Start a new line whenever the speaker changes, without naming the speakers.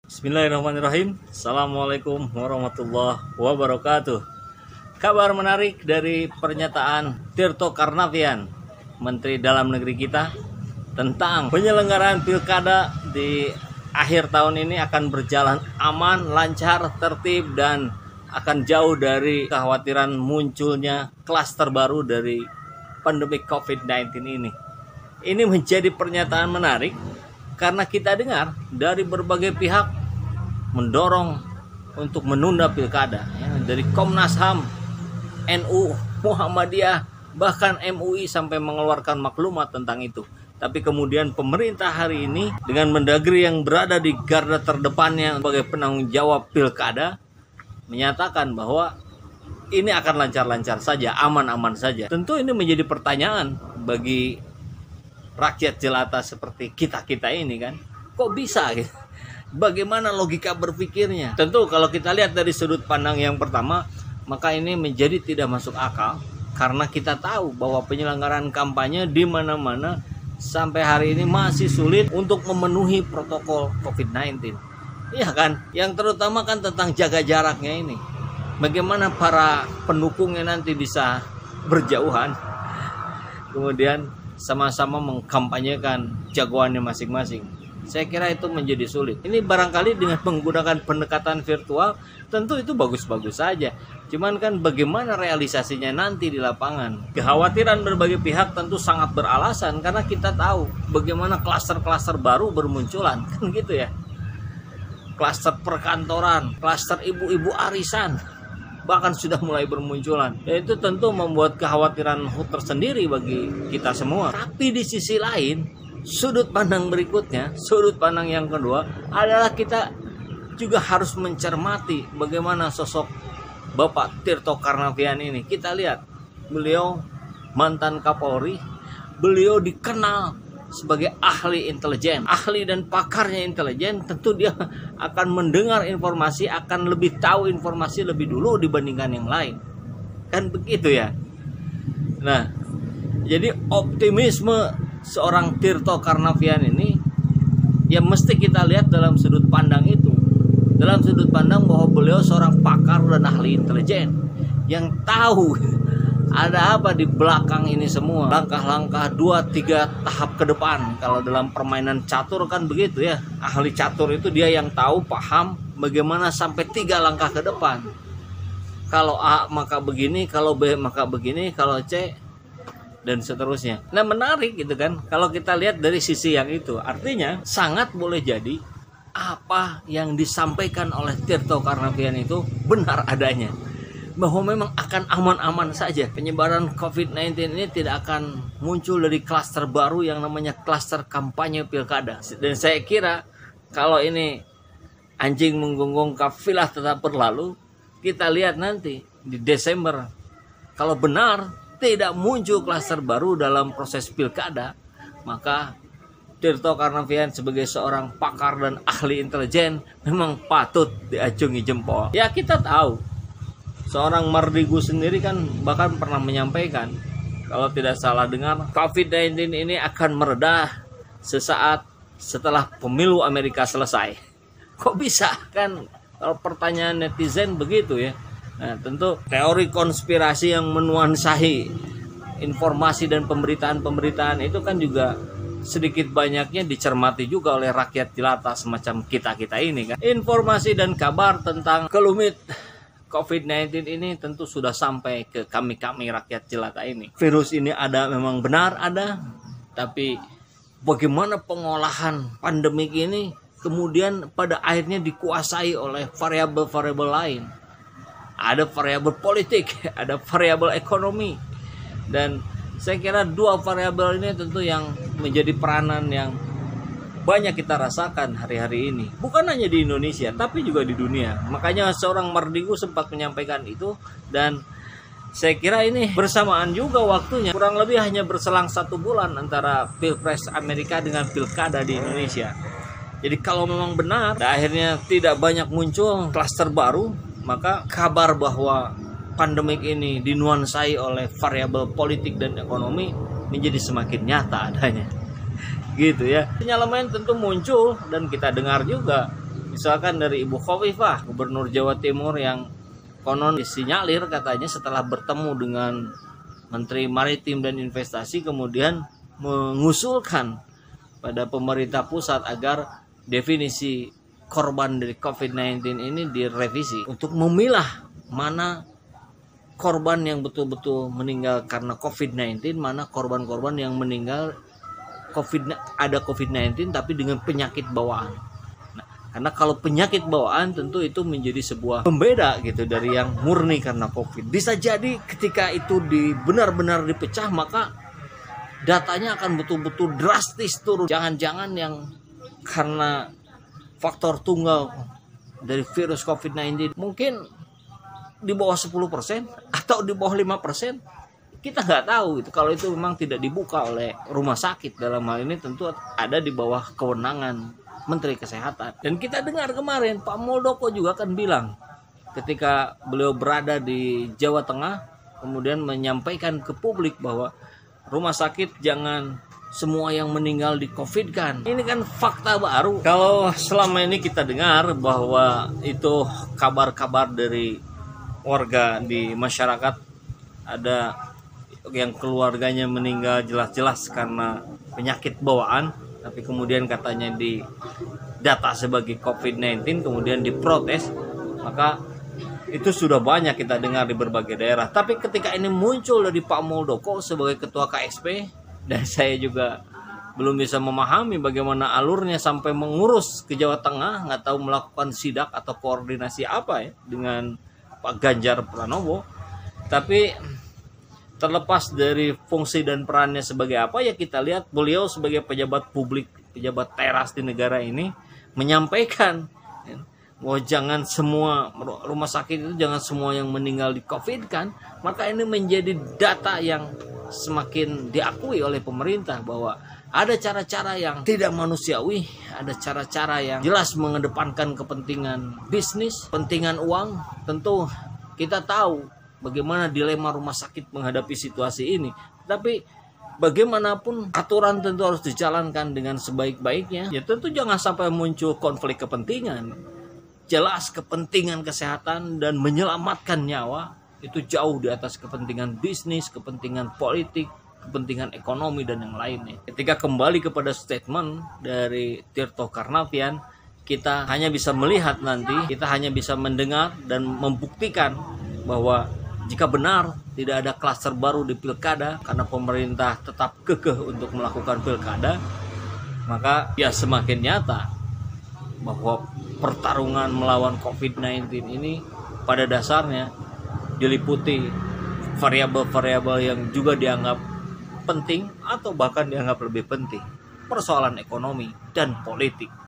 Bismillahirrahmanirrahim. Assalamualaikum warahmatullahi wabarakatuh. Kabar menarik dari pernyataan Tirto Karnavian, Menteri Dalam Negeri kita, tentang penyelenggaraan pilkada di akhir tahun ini akan berjalan aman, lancar, tertib, dan akan jauh dari kekhawatiran munculnya klaster baru dari pandemi COVID-19 ini. Ini menjadi pernyataan menarik karena kita dengar dari berbagai pihak mendorong untuk menunda pilkada, ya, dari Komnas HAM, NU, Muhammadiyah, bahkan MUI sampai mengeluarkan maklumat tentang itu. Tapi kemudian pemerintah hari ini dengan Mendagri yang berada di garda terdepannya sebagai penanggung jawab pilkada menyatakan bahwa ini akan lancar-lancar saja, aman-aman saja. Tentu ini menjadi pertanyaan bagi rakyat jelata seperti kita-kita ini kan. Kok bisa gitu? Bagaimana logika berpikirnya? Tentu kalau kita lihat dari sudut pandang yang pertama, maka ini menjadi tidak masuk akal karena kita tahu bahwa penyelenggaraan kampanye di mana-mana sampai hari ini masih sulit untuk memenuhi protokol COVID-19. Iya kan? Yang terutama kan tentang jaga jaraknya ini. Bagaimana para pendukungnya nanti bisa berjauhan, kemudian sama-sama mengkampanyekan jagoannya masing-masing. Saya kira itu menjadi sulit. Ini barangkali dengan menggunakan pendekatan virtual, tentu itu bagus-bagus saja. Cuman kan bagaimana realisasinya nanti di lapangan? Kekhawatiran berbagai pihak tentu sangat beralasan karena kita tahu bagaimana klaster-klaster baru bermunculan, kan gitu ya. Klaster perkantoran, klaster ibu-ibu arisan, bahkan sudah mulai bermunculan. Itu tentu membuat kekhawatiran tersendiri bagi kita semua. Tapi di sisi lain, sudut pandang berikutnya, sudut pandang yang kedua adalah kita juga harus mencermati bagaimana sosok Bapak Tirto Karnavian ini. Kita lihat, beliau mantan Kapolri, beliau dikenal sebagai ahli intelijen, ahli dan pakarnya intelijen. Tentu dia akan mendengar informasi, akan lebih tahu informasi lebih dulu dibandingkan yang lain, kan begitu ya. Nah, jadi optimisme seorang Tirto Karnavian ini ya mesti kita lihat dalam sudut pandang itu, dalam sudut pandang bahwa beliau seorang pakar dan ahli intelijen yang tahu ada apa di belakang ini semua, langkah-langkah 2-3 tahap ke depan. Kalau dalam permainan catur kan begitu ya, ahli catur itu dia yang tahu, paham bagaimana sampai 3 langkah ke depan. Kalau A maka begini, kalau B maka begini, kalau C dan seterusnya. Nah, menarik gitu kan kalau kita lihat dari sisi yang itu. Artinya sangat boleh jadi apa yang disampaikan oleh Tirto Karnavian itu benar adanya, bahwa memang akan aman-aman saja. Penyebaran COVID-19 ini tidak akan muncul dari klaster baru yang namanya klaster kampanye pilkada. Dan saya kira kalau ini anjing menggonggong kafilah tetap berlalu, kita lihat nanti di Desember kalau benar tidak muncul klaster baru dalam proses pilkada, maka Tirto Karnavian sebagai seorang pakar dan ahli intelijen memang patut diacungi jempol. Ya, kita tahu seorang Mardigu sendiri kan bahkan pernah menyampaikan, kalau tidak salah dengar, COVID-19 ini akan mereda sesaat setelah pemilu Amerika selesai. Kok bisa kan? Kalau pertanyaan netizen begitu ya. Nah, tentu teori konspirasi yang menuansahi informasi dan pemberitaan-pemberitaan itu kan juga sedikit banyaknya dicermati juga oleh rakyat jelata semacam kita-kita ini kan. Informasi dan kabar tentang kelumit COVID-19 ini tentu sudah sampai ke kami-kami rakyat jelata ini. Virus ini ada, memang benar ada, tapi bagaimana pengolahan pandemik ini kemudian pada akhirnya dikuasai oleh variabel-variabel lain. Ada variabel politik, ada variabel ekonomi, dan saya kira 2 variabel ini tentu yang menjadi peranan yang banyak kita rasakan hari-hari ini. Bukan hanya di Indonesia, tapi juga di dunia. Makanya seorang Mardigu sempat menyampaikan itu, dan saya kira ini bersamaan juga waktunya. Kurang lebih hanya berselang 1 bulan antara Pilpres Amerika dengan Pilkada di Indonesia. Jadi kalau memang benar, akhirnya tidak banyak muncul klaster baru, maka kabar bahwa pandemik ini dinuansai oleh variabel politik dan ekonomi menjadi semakin nyata adanya. Gitu ya. Sinyalemen tentu muncul dan kita dengar juga Misalkan dari Ibu Khofifah, Gubernur Jawa Timur, yang konon disinyalir katanya setelah bertemu dengan Menteri Maritim dan Investasi kemudian mengusulkan pada pemerintah pusat agar definisi korban dari COVID-19 ini direvisi untuk memilah mana korban yang betul-betul meninggal karena COVID-19, mana korban-korban yang meninggal ada COVID-19 tapi dengan penyakit bawaan. Nah, karena kalau penyakit bawaan tentu itu menjadi sebuah pembeda gitu dari yang murni karena COVID. Bisa jadi ketika itu benar-benar dipecah, maka datanya akan betul-betul drastis turun. Jangan-jangan yang karena faktor tunggal dari virus COVID-19 mungkin di bawah 10% atau di bawah 5%, kita nggak tahu itu. Kalau itu memang tidak dibuka oleh rumah sakit, dalam hal ini tentu ada di bawah kewenangan Menteri Kesehatan. Dan kita dengar kemarin Pak Muldoko juga kan bilang ketika beliau berada di Jawa Tengah, kemudian menyampaikan ke publik bahwa rumah sakit jangan semua yang meninggal di COVID kan. Ini kan fakta baru. Kalau selama ini kita dengar bahwa itu kabar-kabar dari warga di masyarakat, ada yang keluarganya meninggal jelas-jelas karena penyakit bawaan, tapi kemudian katanya di data sebagai COVID-19 kemudian diprotes, maka itu sudah banyak kita dengar di berbagai daerah. Tapi ketika ini muncul dari Pak Muldoko sebagai ketua KSP, dan saya juga belum bisa memahami bagaimana alurnya sampai mengurus ke Jawa Tengah, nggak tahu melakukan sidak atau koordinasi apa ya dengan Pak Ganjar Pranowo. Tapi terlepas dari fungsi dan perannya sebagai apa, ya kita lihat beliau sebagai pejabat publik, pejabat teras di negara ini menyampaikan bahwa jangan semua rumah sakit itu jangan semua yang meninggal di COVID kan. Maka ini menjadi data yang semakin diakui oleh pemerintah bahwa ada cara-cara yang tidak manusiawi, ada cara-cara yang jelas mengedepankan kepentingan bisnis, kepentingan uang. Tentu kita tahu bagaimana dilema rumah sakit menghadapi situasi ini. Tapi bagaimanapun aturan tentu harus dijalankan dengan sebaik-baiknya. Ya tentu jangan sampai muncul konflik kepentingan. Jelas kepentingan kesehatan dan menyelamatkan nyawa itu jauh di atas kepentingan bisnis, kepentingan politik, kepentingan ekonomi dan yang lainnya. Ketika kembali kepada statement dari Tirto Karnavian, kita hanya bisa melihat nanti, kita hanya bisa mendengar dan membuktikan bahwa jika benar tidak ada klaster baru di pilkada karena pemerintah tetap kekeh untuk melakukan pilkada, maka ya semakin nyata bahwa pertarungan melawan COVID-19 ini pada dasarnya diliputi variabel-variabel yang juga dianggap penting atau bahkan dianggap lebih penting, persoalan ekonomi dan politik.